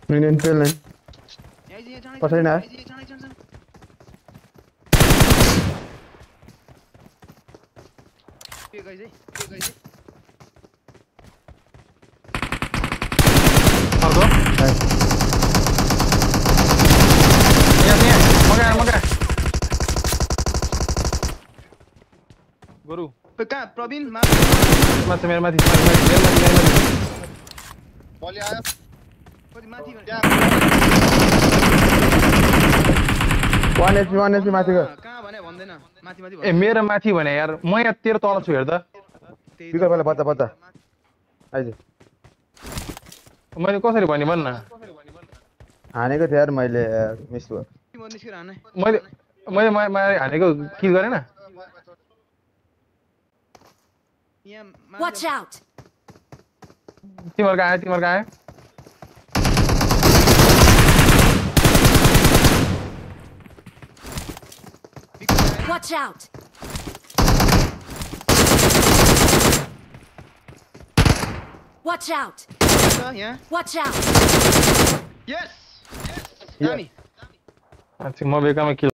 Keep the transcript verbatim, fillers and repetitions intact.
Minion tail line. पछाडि न के गाइस है के गाइस है अर्को यहाँ यहाँ मगा मगा गुरु कहाँ प्रवीण माथि माथि मेरो माथि मेरो माथि मेरो माथि बलि आयो कति माथि one H P one H P माथि गयो कहाँ भने भन्दैन माथि माथि ए मेरो माथि भने यार म यहाँ तेरो तल छु हेर त पिकर पहिला बता बता आइज मैले कसरी भनि भन्न हानेको थिए यार मैले मिस भयो मैले मैले मैले हानेको किल गरेन Watch out. तिमीहरुको आयो तिमीहरुको आयो Watch out. Watch out. यहाँ Watch out. Yes. Yeah. अच्छा म बेकामा किल